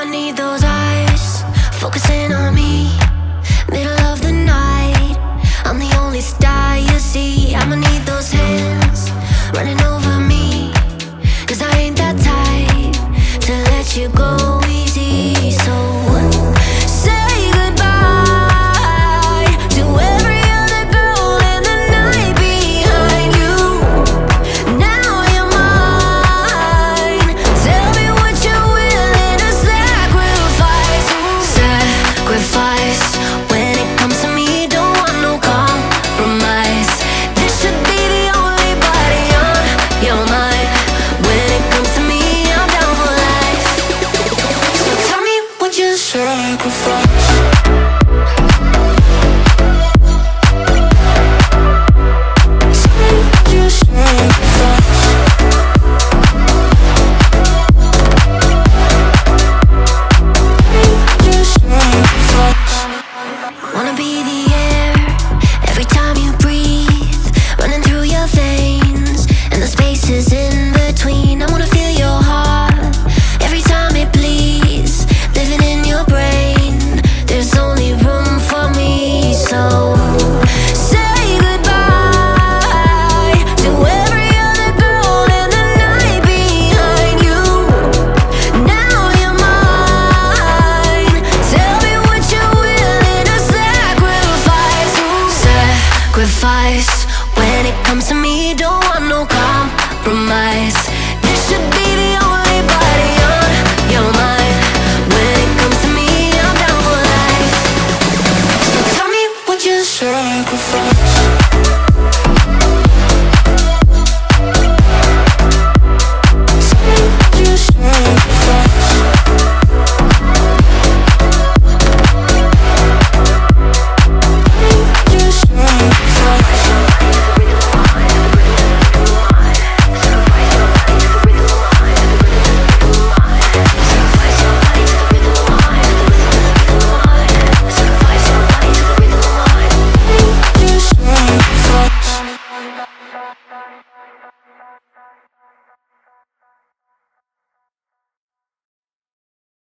need those eyes focusing on me. Middle of the night, I'm the only star you see. I'ma need those hands running over me, 'cause I ain't that type to let you go.